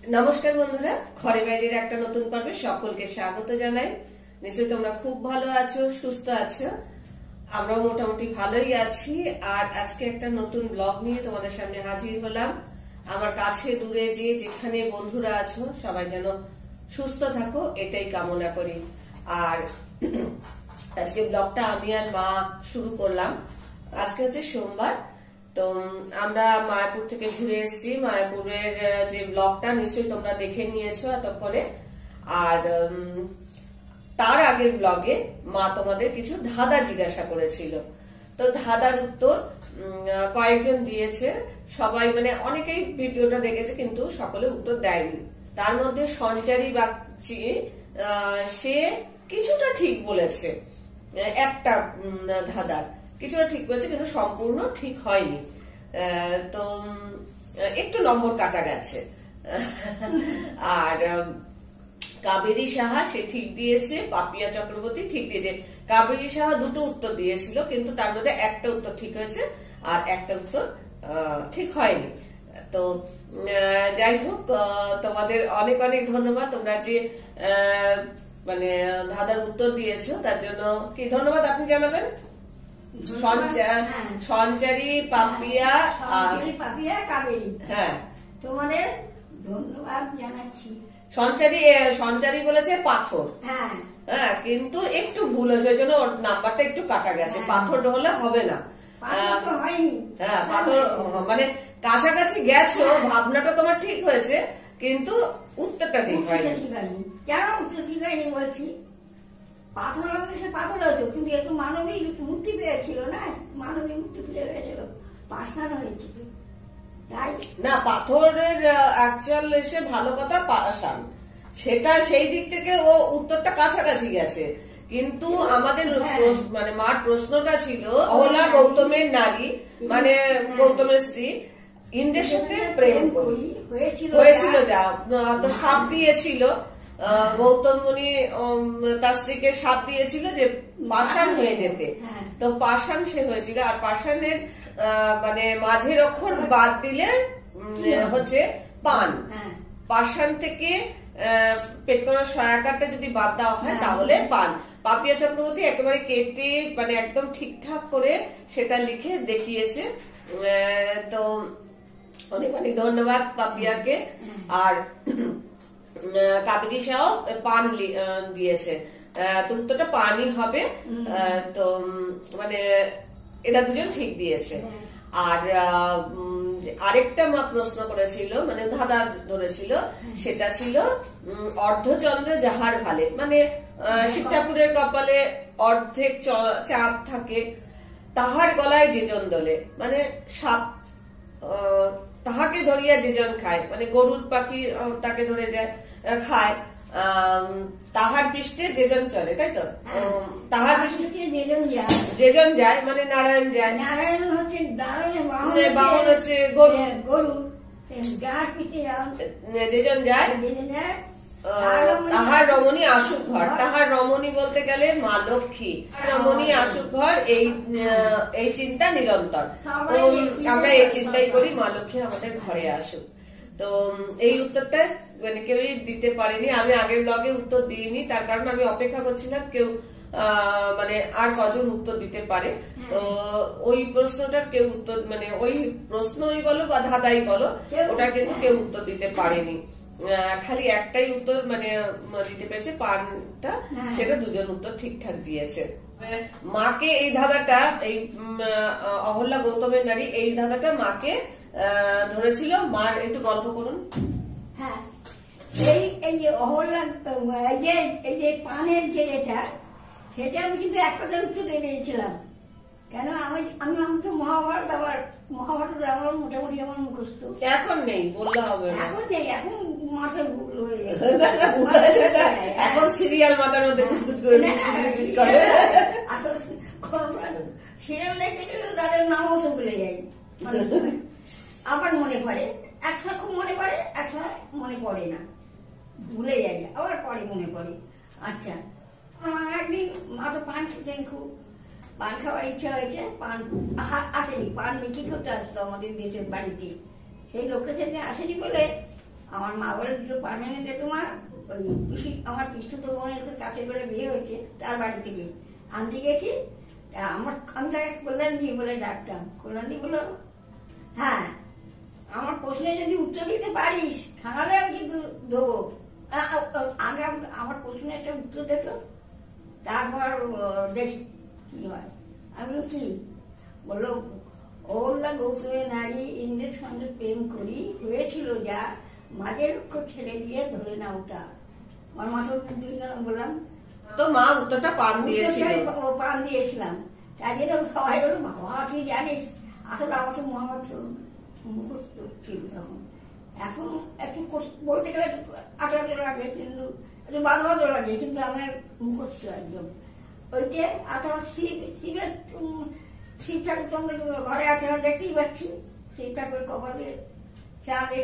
নমস্কার বন্ধুরা, ঘরে বাইরের একটা নতুন পর্বে সকলকে স্বাগত জানাই। নিশ্চয়ই তোমরা খুব ভালো আছো, সুস্থ আছো। আমরাও মোটামুটি ভালোই আছি। আর আজকে একটা নতুন ব্লগ নিয়ে তোমাদের সামনে হাজির হলাম। আমার কাছে দূরে যে যেখানে বন্ধুরা আছো সবাই যেন সুস্থ থাকো, এটাই কামনা করি। আর আজকে ব্লগটা আমি আর মা শুরু করলাম। আজকে হচ্ছে সোমবার, তো আমরা মায়াপুর থেকে ঘুরে এসেছি। মায়াপুরের যে ব্লগটা নিশ্চয়ই তোমরা দেখে নিয়েছো এতক্ষণে। আর তার আগের ব্লগে মা তোমাদের কিছু ধাঁধা জিজ্ঞাসা করেছিল, তো ধাঁধার উত্তর কয়েকজন দিয়েছে। সবাই মানে অনেকেই ভিডিওটা দেখেছে কিন্তু সকলে উত্তর দেয়নি। তার মধ্যে সঞ্চারী বাগচি সে কিছুটা ঠিক বলেছে, একটা ধাঁধার কিছুটা ঠিক বলেছে কিন্তু সম্পূর্ণ ঠিক হয়নি, তো একটু নম্বর কাটা গেছে। আর কাবেরী সাহা সে ঠিক দিয়েছে, পাপিয়া চক্রবর্তী ঠিক দিয়েছে। কাবেরী সাহা দুটো উত্তর দিয়েছিল কিন্তু তার মধ্যে একটা উত্তর ঠিক হয়েছে আর একটা উত্তর ঠিক হয়নি। তো যাই হোক, তোমাদের অনেক অনেক ধন্যবাদ। তোমরা যে মানে ধাঁধার উত্তর দিয়েছো তার জন্য কি ধন্যবাদ আপনি জানাবেন? সঞ্চারী, পাপিয়া, কাবেরী, হ্যাঁ তোমাদের ধন্যবাদ জানাচ্ছি। সঞ্চারী বলেছে পাথর, হ্যাঁ কিন্তু একটু ভুল হয়েছে, ওই জন্য ওর নাম্বারটা একটু কাটা গেছে। পাথর হলে হবে না, হ্যাঁ পাথর মানে কাছাকাছি গেছো, ভাবনাটা তোমার ঠিক হয়েছে কিন্তু উত্তরটা ঠিক হয়নি। কেন উত্তর ঠিক হয়নি বলছি? পাথর হলে সে পাথর হতো, কিন্তু একটু মানবিক মূর্তি পেয়েছিল না, মানবিক মূর্তি ফিরে গেছিল, পাষাণ হয়েছিল তাই না। পাথরের অ্যাকচুয়াল এসে ভালো কথা পাষাণ, সেটা সেই দিক থেকে ও উত্তরটা কাছাকাছি গেছে। কিন্তু আমাদের মানে মার প্রশ্নটা ছিল অহল্যা গৌতমের নারী মানে গৌতমের স্ত্রী ইন্দ্রের সাথে প্রেম হয়েছিল, যা তো সাপ দিয়েছিল গৌতম মুনি তার স্ত্রীকে সাপ দিয়েছিল যে পাষাণ হয়ে যেতে, তো পাষাণ সে হয়েছিল। আর পাষাণের মানে মাঝের অক্ষর বাদ দিলে হচ্ছে পান। পাষাণ থেকে পেট করার সহায়কারটা যদি বাদ দেওয়া হয় তাহলে পান। পাপিয়া চক্রবর্তী একেবারে কেটে মানে একদম ঠিকঠাক করে সেটা লিখে দেখিয়েছে, তো অনেক অনেক ধন্যবাদ পাপিয়াকে। আর কাবেরী সাহ পান দিয়েছে, তো উত্তরটা পানই হবে। তো মানে এটা দুজন ঠিক দিয়েছে। আর আরেকটা মা প্রশ্ন করেছিল মানে ধাঁধা ধরেছিল, সেটা ছিল অর্ধচন্দ্র যাহার ভালে, মানে শিব ঠাকুরের কপালে অর্ধেক চাঁদ থাকে, তাহার গলায় যেজন দোলে, মানে সাপ তাহাকে ধরিয়া যেজন খায়, মানে গরুর পাখি তাকে ধরে যায় খায়, তাহার পৃষ্ঠে যেজন চলে, তাই তো? তাহার পৃষ্ঠে যেজন যায় মানে নারায়ণ যায়, নারায়ণ হচ্ছে বাহন হচ্ছে গরু, গরু যেজন যায় তাহার রমণী আসুক ঘর। তাহার রমণী বলতে গেলে মা লক্ষ্মী, রমণী আসুক ঘর, এই চিন্তা নিরন্তর। তো আমরা এই চিন্তাই করি মা লক্ষ্মী আমাদের ঘরে আসুক। তো এই উত্তরটা মানে কেউই দিতে পারেনি। আমি আগের ব্লগে উত্তর দিইনি, তার কারণ আমি অপেক্ষা করছিলাম কেউ মানে আর কজন উত্তর দিতে পারে। তো ওই প্রশ্নটার কেউ উত্তর মানে ওই প্রশ্নই বলো বা ধাঁধাই বলো, ওটা কিন্তু কেউ উত্তর দিতে পারেনি। খালি একটাই উত্তর মানে দিতে পেরেছে পানটা, সেটা দুজন উত্তর ঠিকঠাক দিয়েছে। মাকে এই ধাঁধাটা, এই অহল্যা গৌতমের নারী এই ধাঁধাটা মাকে ধরেছিল। মার একটু গল্প করুন। হ্যাঁ, এই যে অহল্যা এই যে পানের যে এটা, সেটা আমি কিন্তু এক কথার উত্তর দিয়ে দিয়েছিলাম। কেন আমি তো মহাভারত, আবার মহাভারত আমার মোটামুটি আমার মুখস্থ। এখন নেই বললে হবে না, এখন নেই, এখন মাথায় ভুল হয়ে যায়, এখন সিরিয়াল মাথার মধ্যে কুচকুচ করে সিরিয়াল দেখতে গেলে তাদের নামও তো ভুলে যাই, আবার মনে পড়ে, একসময় খুব মনে পড়ে, একসময় মনে পড়ে না, ভুলে যাই, আবার পরে মনে পড়ে। আচ্ছা, একদিন মা তো পান খেতেন, খুব পান খাওয়ার ইচ্ছা হয়েছে, পান আসেনি, পান বিক্রি করতে আসতো আমাদের দেশের বাড়িতে, সেই লোকটা সেদিন আসেনি বলে আমার মা বলে দুটো পান এনে দে তোমার, ওই পিসি আমার পিসতুতো বোনের কাছে বলে বিয়ে হয়েছে তার বাড়ি থেকে আনতে গেছি। আমি তাকে কল্যাণী বলে ডাকতাম। কল্যাণী বললো হ্যাঁ আমার প্রশ্নে যদি উত্তর দিতে পারিস তাহলে আমি কিন্তু দেবো। আগে আমার প্রশ্নে একটা উত্তর দিত, তারপর দেখি কি হয়। আমি বললাম কি? বললো ওল্লা গৌতমে নারী ইন্দ্রের সঙ্গে প্রেম করি, হয়েছিল যা মাঝের অক্ষর ছেড়ে দিয়ে ধরে নাও তা। আমার মাথার বললাম তো মা উত্তরটা পান দিয়েছিল, পান দিয়েছিলাম। তাই জন্য সবাই বলো বাবা তুই জানিস। আসলে আমার তো মহাভারত মুখস্থ ছিল তখন। এখন একটু বলতে গেলে আঠারো লাগে, কিন্তু একটু বারো লাগে, কিন্তু আমার মুখস্থ একদম। ওইটা আঠারো শিবের শিব ঠাকুর সঙ্গে ঘরে আছে দেখতেই পাচ্ছি। শিব ঠাকুর কপালে চাঁদের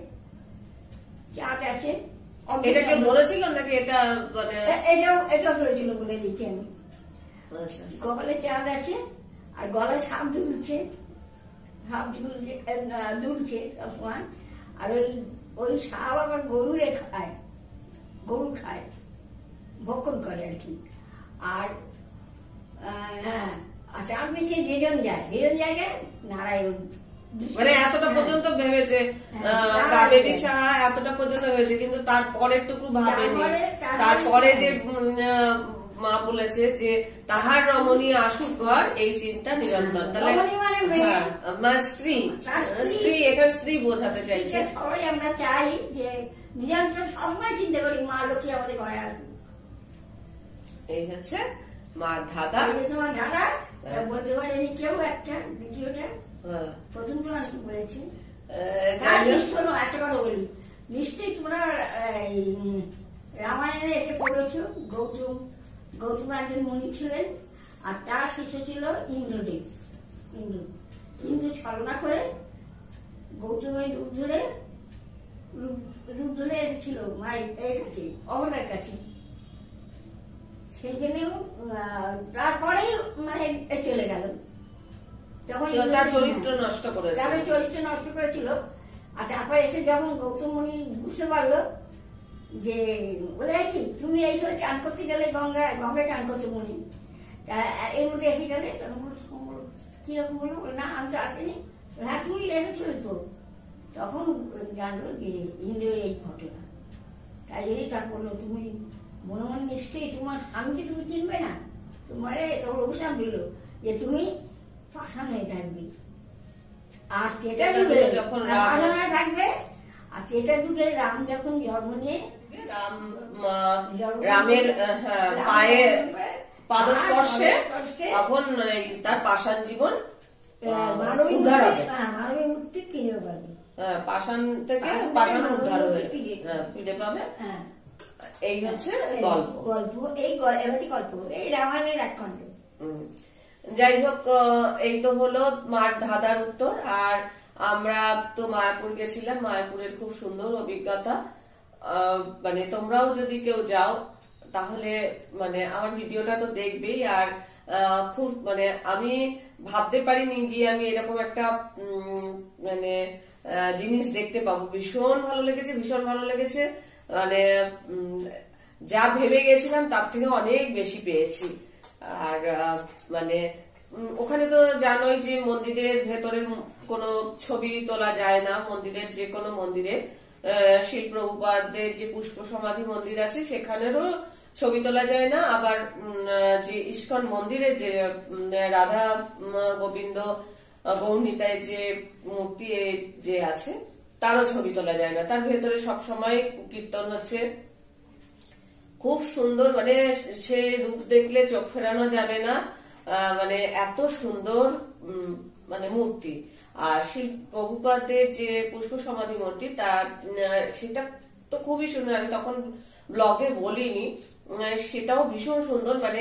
চাঁদ আছে। এটা কেউ বলেছিল নাকি? এটা মানে এটাও ধরেছিল বলে দিচ্ছি আমি। কপালে চাঁদ আছে আর গলায় সাপ ঝুলছে, সাপ দুলছে সবসময়। আর ওই সাপ আবার গরুরে খায়, গরু খায়, ভক্ষণ করে আর কি। আর হ্যাঁ, আর তার পিছিয়ে যেজন জায়গায় নারায়ণ। মানে এতটা পর্যন্ত ভেবেছে কাবেরী সাহা, এতটা পর্যন্ত ভেবেছে, কিন্তু তার পরেরটুকু ভাবেনি। তারপরে যে মা বলেছে যে তাহার রমণী আসুক ঘর, এই চিন্তা নিরন্তর। তাহলে স্ত্রী, এখানে স্ত্রী বোঝাতে চাইছে। সবাই আমরা চাই যে নিরন্তর সবসময় চিন্তা করি মা লক্ষ্মী আমাদের ঘরে আসবে। এই হচ্ছে মা ধাঁধা। তোমার ধাঁধা বলতে পারেনি কেউ। একটা দ্বিতীয়টা প্রথমটা আমি বলেছি। একটা কথা বলি, নিশ্চয়ই তোমরা রামায়ণে এসে পড়েছ। গৌতম একজন মুনি ছিলেন, আর তার শিষ্য ছিল ইন্দ্রদেব। ইন্দ্র ছলনা করে গৌতমের রূপ ধরে এসেছিল মায়ের কাছে, অহনার কাছে। সেই জন্য তারপরেই মানে চলে গেল। তখন তার চরিত্র নষ্ট করেছিল। আর তারপরে এসে যখন গৌতম মুনি বুঝতে পারলো যে বলে কি তুমি এই সময় চান করতে গেলে গঙ্গায় চান করছো মুনি, তা এর মধ্যে এসে গেলে কিরকম বললো না আমি তো আসিনি। হ্যাঁ তুমি লেগেছিলে তো। তখন জানলো যে ইন্দ্রের এই ঘটনা। তাই জন্যই তার বললো তুমি মনে মনে নিশ্চয়ই তোমার স্বামীকে তুমি চিনবে না। তোমার তখন অভিশাপ দিল যে তুমি পাষাণ হয়ে থাকবে। আর তেটা যুগে থাকবে। আর তেটা যুগে রাম যখন জন্ম নিয়ে রামের পায়ে পাদস্পর্শে তখন তার পাষাণ জীবন উদ্ধার হবে। মানবী মুক্তি ফিরে পাবে। পাষাণ থেকে পাষাণ উদ্ধার হয়ে ফিরে পাবে। এই হচ্ছে গল্প। এই হচ্ছে গল্প, এই রামায়ণের এক খণ্ড। যাই হোক, এই তো হলো মার ধাঁধার উত্তর। আর আমরা তো মায়াপুর গেছিলাম। মায়াপুরের খুব সুন্দর অভিজ্ঞতা। মানে তোমরাও যদি কেউ যাও তাহলে মানে আমার ভিডিওটা তো দেখবেই। আর খুব মানে আমি ভাবতে পারিনি গিয়ে আমি এরকম একটা মানে জিনিস দেখতে পাবো। ভীষণ ভালো লেগেছে। মানে যা ভেবে গেছিলাম তার থেকে অনেক বেশি পেয়েছি। আর মানে ওখানে তো জানোই যে মন্দিরের ভেতরের কোনো ছবি তোলা যায় না। মন্দিরের যে কোনো মন্দিরে শিল প্রভুপাদের যে পুষ্প সমাধি মন্দির আছে সেখানেরও ছবি তোলা যায় না। আবার যে ইস্কন মন্দিরে যে রাধা গোবিন্দ গৌরনিতায় যে মূর্তি যে আছে তারও ছবি তোলা যায় না। তার ভেতরে সবসময় কীর্তন হচ্ছে। খুব সুন্দর, মানে সে রূপ দেখলে চোখ ফেরানো যাবে না। মানে এত সুন্দর মানে মূর্তি। আর শিব প্রভুপাদের যে পুষ্প সমাধি মূর্তি তার সেটা তো খুবই সুন্দর। আমি তখন ব্লগে বলিনি, সেটাও ভীষণ সুন্দর। মানে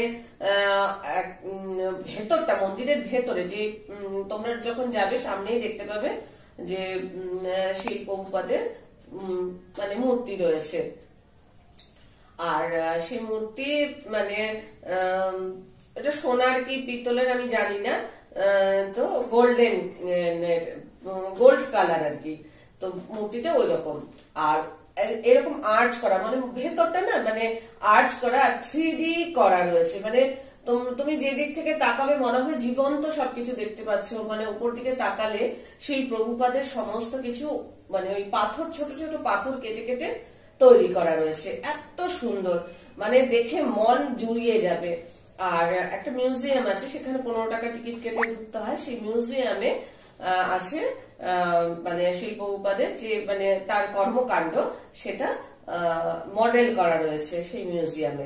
ভেতরটা মন্দিরের ভেতরে যে তোমরা যখন যাবে সামনেই দেখতে পাবে যে শিব প্রভুপাদের মানে মূর্তি রয়েছে। আর সেই মূর্তি মানে এটা সোনার কি পিতলের আমি জানি না, তো গোল্ড কালার আর কি। তো মূর্তিটা ওই রকম। আর এরকম আর্চ করা, মানে ভেতরটা না মানে আর্চ করা, 3D করা রয়েছে, মানে তুমি যে দিক থেকে তাকাবে মনে হয় জীবন্ত সবকিছু দেখতে পাচ্ছ। মানে উপর দিকে তাকালে সেই প্রভুপাদের সমস্ত কিছু মানে ওই পাথর, ছোট ছোট পাথর কেটে কেটে তৈরি করা রয়েছে, এত সুন্দর, মানে দেখে মন জুড়িয়ে যাবে। আর একটা মিউজিয়াম আছে, সেখানে 15 টাকা টিকিট কেটে ঢুকতে হয়। সেই মিউজিয়ামে আছে মানে শিল্প উপাদের যে মানে তার কর্মকাণ্ড, সেটা মডেল করা রয়েছে সেই মিউজিয়ামে।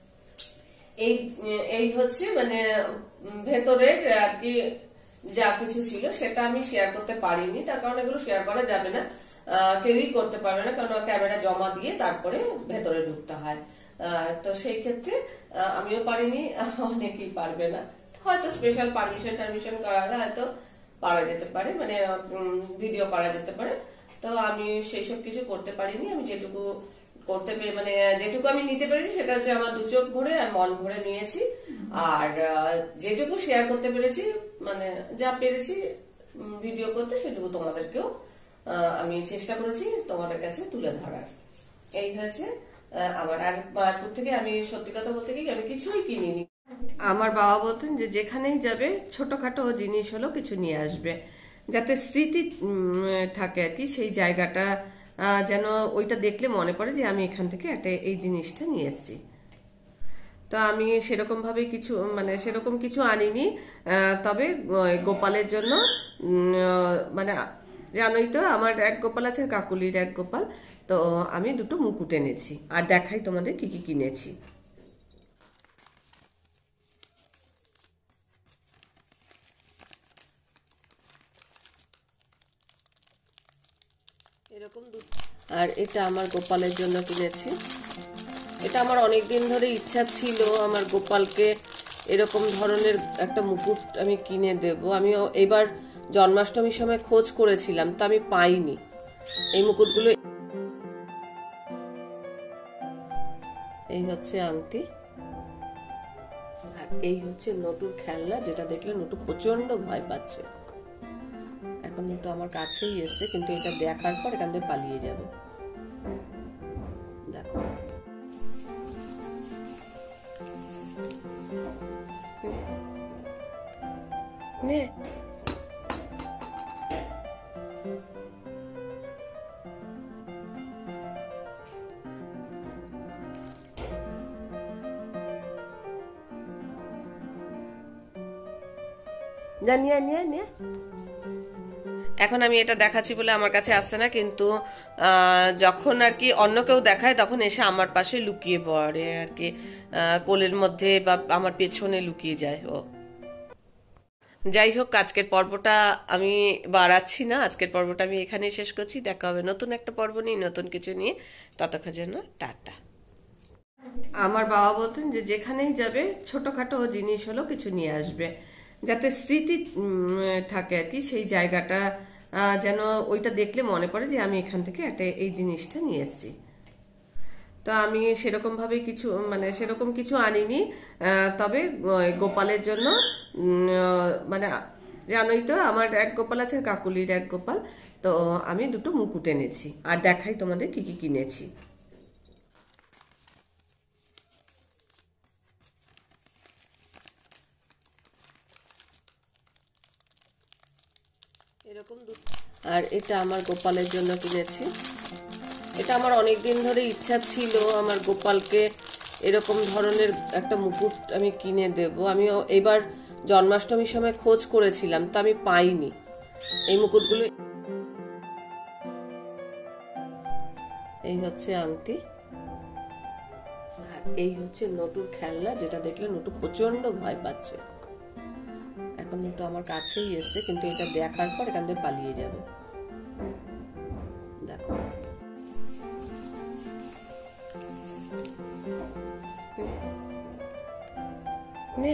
এই হচ্ছে মানে ভেতরের আর কি যা কিছু ছিল, সেটা আমি শেয়ার করতে পারিনি, তার কারণ এগুলো শেয়ার করা যাবে না, কেউই করতে পারবে না, কারণ ক্যামেরা জমা দিয়ে তারপরে ভেতরে ঢুকতে হয়। তো সেই ক্ষেত্রে আমিও পারিনি, অনেকেই পারবে না, হয়তো স্পেশাল পারমিশন করা হয়তো পারা যেতে পারে, মানে ভিডিও করা যেতে পারে। তো আমি সেই সব কিছু করতে পারিনি। আমি যেটুকু করতে পেরে মানে যেটুকু আমি নিতে পেরেছি সেটা হচ্ছে আমার 2 চোখ ভরে আর মন ভরে নিয়েছি। আর যেটুকু শেয়ার করতে পেরেছি, মানে যা পেরেছি ভিডিও করতে, সেটুকু তোমাদেরকেও আমি চেষ্টা করেছি তোমাদের কাছে তুলে ধরার। এই হচ্ছে আমার। আর মায়াপুর থেকে আমি সত্যি কথা বলতে কি আমি কিছুই কিনিনি। আমার বাবা বলতেন যে যেখানেই যাবে ছোটখাটো জিনিস হলো কিছু নিয়ে আসবে, যাতে স্মৃতি থাকে আর কি, সেই জায়গাটা যেন ওইটা দেখলে মনে পড়ে যে আমি এখান থেকে একটা এই জিনিসটা নিয়ে এসেছি। তো আমি সেরকম ভাবে কিছু মানে সেরকম কিছু আনিনি, তবে গোপালের জন্য মানে জানোই তো আমার এক গোপাল আছে, কাকুলির এক গোপাল, তো আমি 2টো মুকুট এনেছি। আর দেখাই তোমাদের কি কি কিনেছি। এরকম আর এটা আমার গোপালের জন্য কিনেছি। এটা আমার অনেক দিন ধরে ইচ্ছা ছিল আমার গোপালকে এরকম ধরনের একটা মুকুট আমি কিনে দেব। আমি এবার জন্মাষ্টমীর সময় খোঁজ করেছিলাম, তো আমি পাইনি এই মুকুটগুলো। এই হচ্ছে আংটি, আর এই হচ্ছে নটুর খেলনা, যেটা দেখলে নটু প্রচন্ড ভয় পাচ্ছে। এখন নটু আমার কাছেই এসছে, কিন্তু এটা দেখার পর এখান থেকে পালিয়ে যাবে। দেখো নে, নিয়ে নিয়ে নিয়ে। এখন আমি এটা দেখাচ্ছি বলে আমার কাছে আসছে না, কিন্তু যখন আর কি অন্য কেউ দেখায় তখন এসে আমার পাশে লুকিয়ে পড়ে আর কি, কোলের মধ্যে বা আমার পেছনে লুকিয়ে যায় ও। যাই হোক, আজকের পর্বটা আমি বাড়াচ্ছি না, আজকের পর্বটা আমি এখানেই শেষ করছি। দেখা হবে নতুন একটা পর্ব নিয়ে, নতুন কিছু নিয়ে। ততক্ষণ জন্য টাটা। আমার বাবা বলতেন যে যেখানেই যাবে ছোটখাটো জিনিস হলো কিছু নিয়ে আসবে, যাতে স্মৃতি থাকে আর কি, সেই জায়গাটা যেন ওইটা দেখলে মনে পড়ে যে আমি এখান থেকে একটা এই জিনিসটা নিয়ে এসেছি। তো আমি সেরকম ভাবে কিছু মানে সেরকম কিছু আনিনি, তবে গোপালের জন্য মানে জানোই তো আমার এক গোপাল আছে, কাকুলির এক গোপাল, তো আমি 2টো মুকুট এনেছি। আর দেখাই তোমাদের কি কি কিনেছি। এরকম আর এটা আমার গোপালের জন্য কিনেছি। এটা আমার অনেক দিন ধরে ইচ্ছা ছিল আমার গোপালকে এরকম ধরনের একটা মুকুট আমি কিনে দেব। আমি এবার জন্মাষ্টমীর সময় খোঁজ করেছিলাম, তো আমি পাইনি এই মুকুটগুলো। এই হচ্ছে আংটি, আর এই হচ্ছে নটুর খেলনা, যেটা দেখলে নটু প্রচন্ড ভয় পাচ্ছে। এখন নটু আমার কাছেই এসছে, কিন্তু এটা দেখার পর এখান থেকে পালিয়ে যাবে। দেখো নে,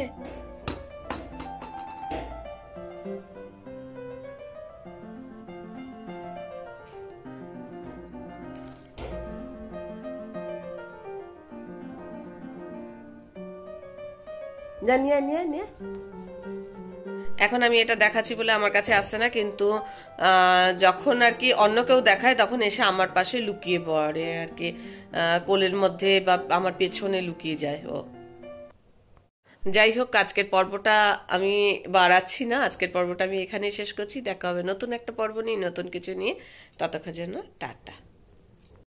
নিয়ে নিয়ে নিয়ে। এখন আমি এটা দেখাচ্ছি বলে আমার কাছে আসছে না, কিন্তু যখন আর কি অন্য কেউ দেখায় তখন এসে আমার পাশে লুকিয়ে পড়ে আর কি, কোলের মধ্যে বা আমার পেছনে লুকিয়ে যায় ও। যাই হোক, আজকের পর্বটা আমি বাড়াচ্ছি না, আজকের পর্বটা আমি এখানেই শেষ করছি। দেখা হবে নতুন একটা পর্ব নিয়ে, নতুন কিছু নিয়ে। ততক্ষণ জন্য টাটা।